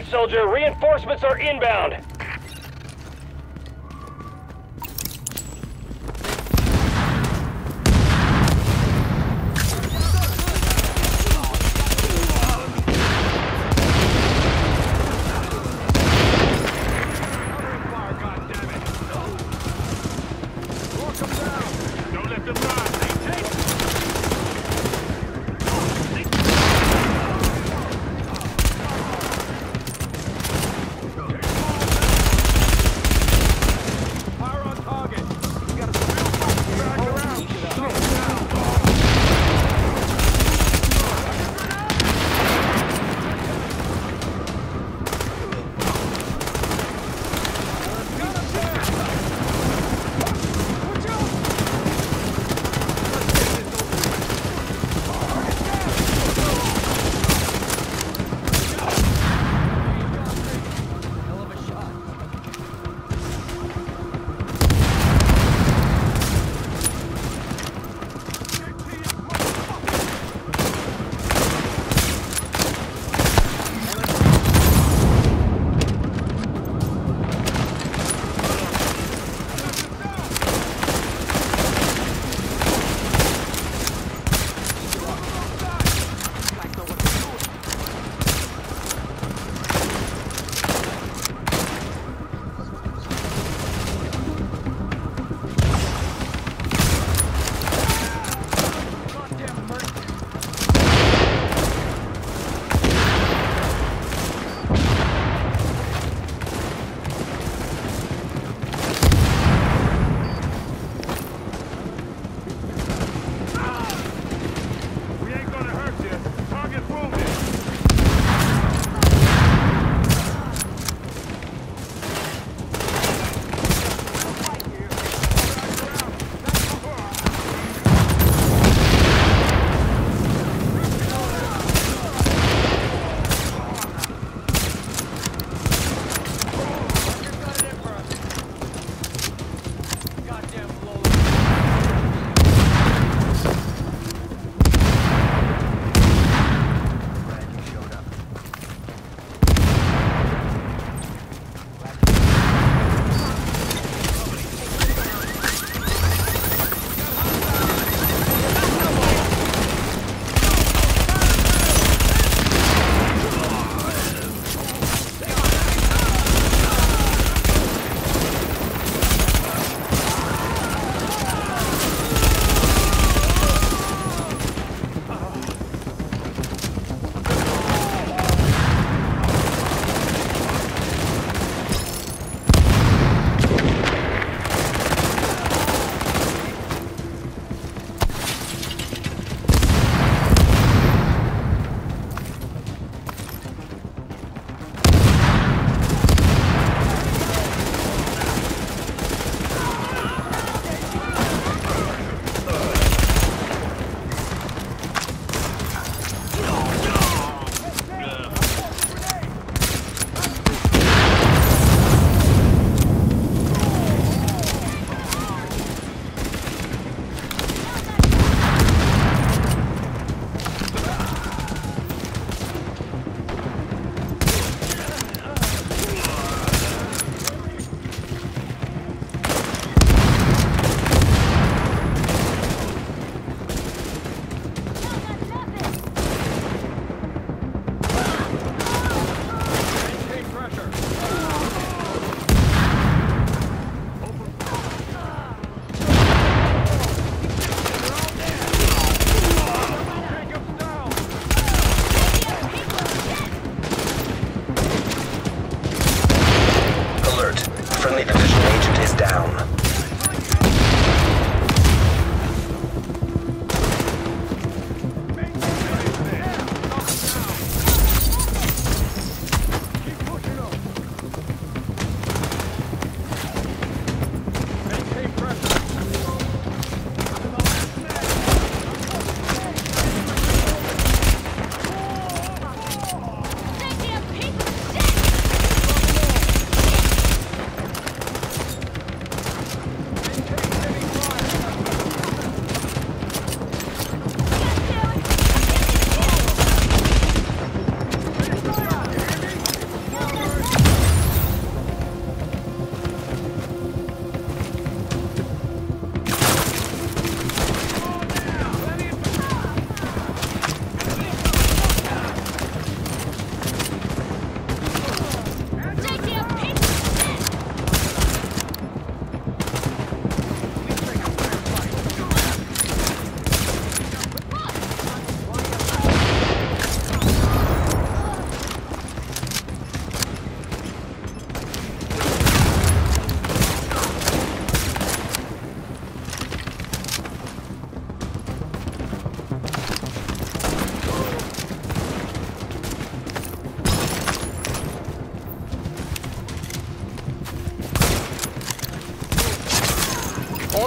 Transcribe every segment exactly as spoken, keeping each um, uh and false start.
soldier. Reinforcements are inbound.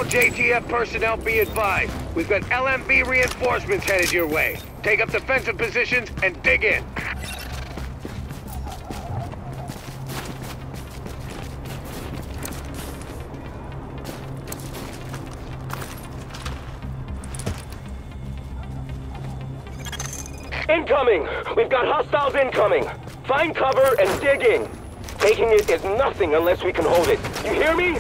All J T F personnel be advised. We've got L M B reinforcements headed your way. Take up defensive positions and dig in. Incoming! We've got hostiles incoming! Find cover and dig in! Taking it is nothing unless we can hold it. You hear me?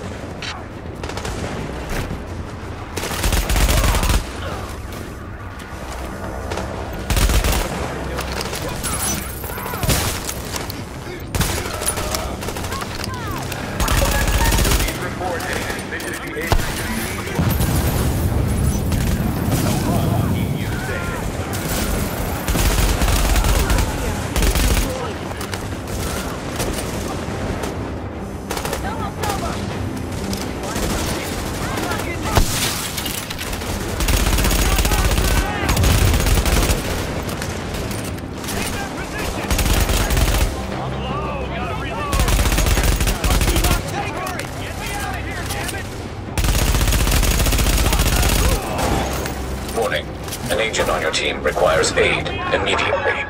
An agent on your team requires aid immediately.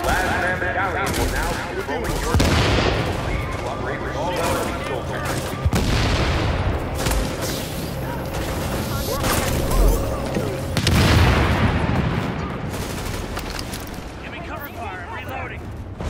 Give me cover fire, I'm reloading.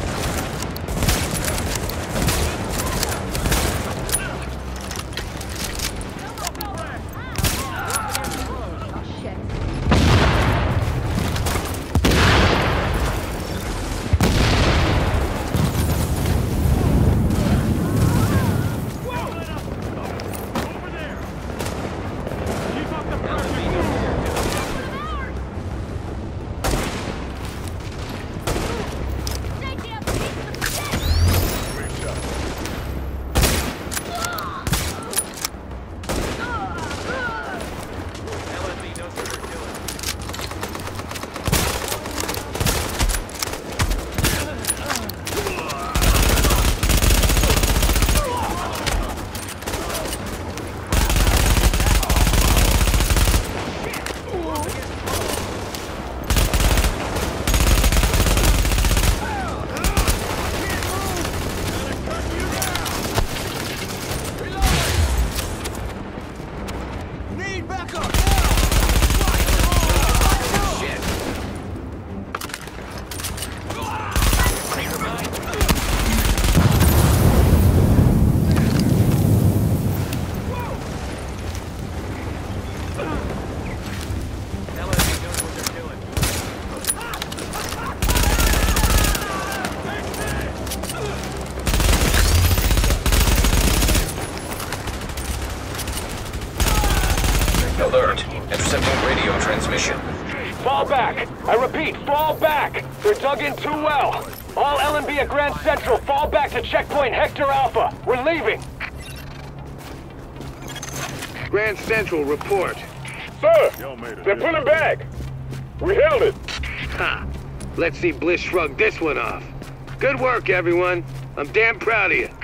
Alert. Intercepting radio transmission. Fall back! I repeat, fall back! They're dug in too well! All L M B at Grand Central, fall back to checkpoint Hector Alpha! We're leaving! Grand Central, report. Sir, they're pulling back. We held it. Ha! Let's see Bliss shrug this one off. Good work, everyone. I'm damn proud of you.